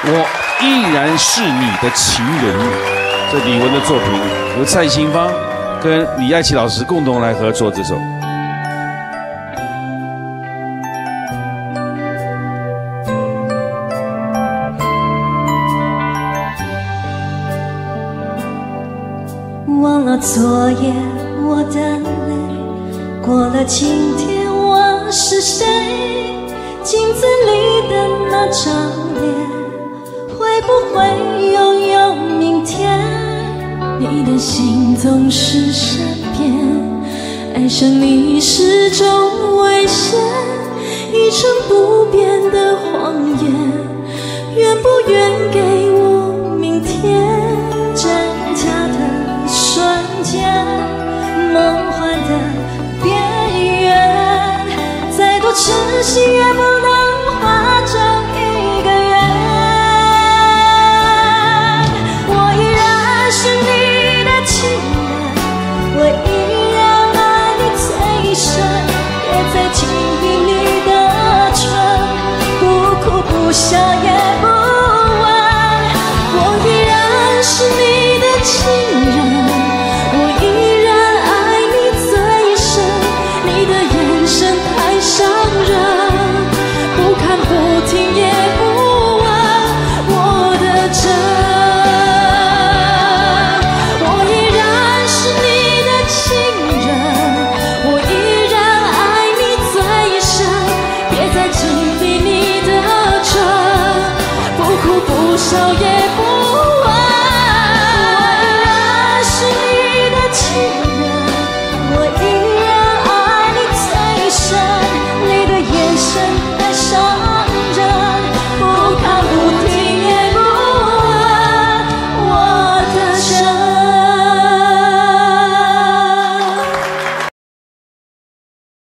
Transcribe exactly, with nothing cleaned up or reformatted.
我依然是你的情人。这李玟的作品由蔡琴芳跟李艾琪老师共同来合作这首。 忘了昨夜我的泪，过了今天我是谁？镜子里的那张脸，会不会拥有明天？你的心总是善变，爱上你是种危险，一成不变的谎言，愿不愿给我明天？真假的瞬间，梦幻的边缘，再多痴心也不能化成一个圆。我依然是你的情人，我依然爱你最深，别再紧闭你的唇，不哭不笑也不问。我依然是你的情人，我依然爱你最深，你的眼神太伤人，不看不听也不问我的真。我依然是你的情人，我依然爱你最深，别再紧闭你的唇，不哭不笑也不